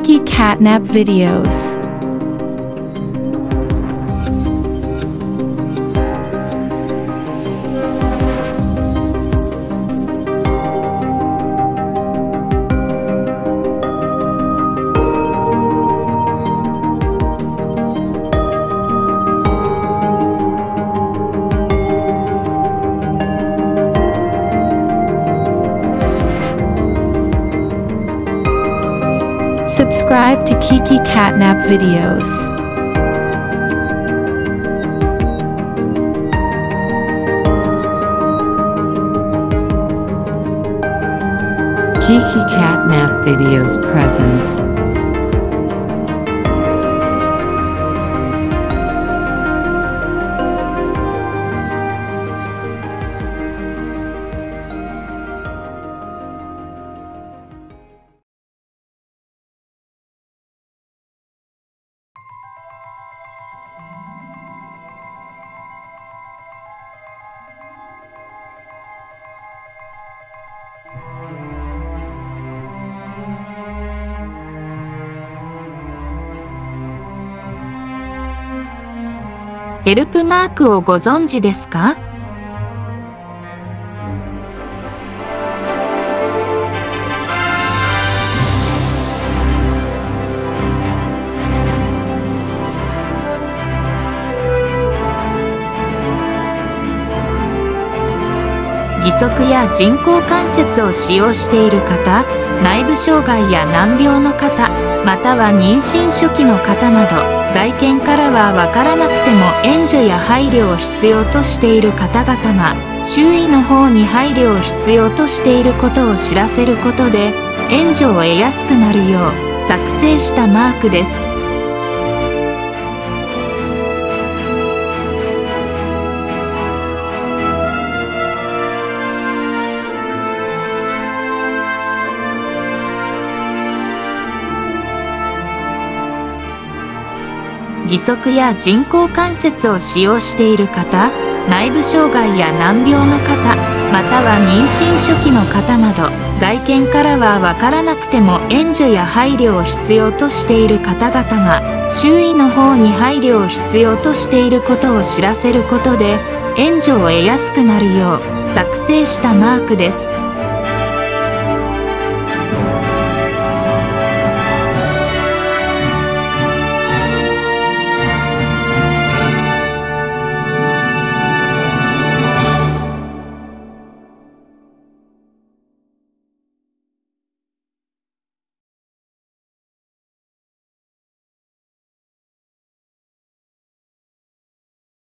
Kiki Catnap Videos. Subscribe to Kiki Catnap Videos. Kiki Catnap Videos presents ヘルプマークをご存知ですか？義足や人工関節を使用している方、内部障害や難病の方、または妊娠初期の方など、外見からは分からなくても援助や配慮を必要としている方々が、周囲の方に配慮を必要としていることを知らせることで、援助を得やすくなるよう作成したマークです。義足や人工関節を使用している方、内部障害や難病の方、または妊娠初期の方など、外見からは分からなくても援助や配慮を必要としている方々が、周囲の方に配慮を必要としていることを知らせることで、援助を得やすくなるよう作成したマークです。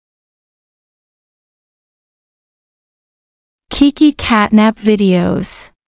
Kiki Catnap Videos.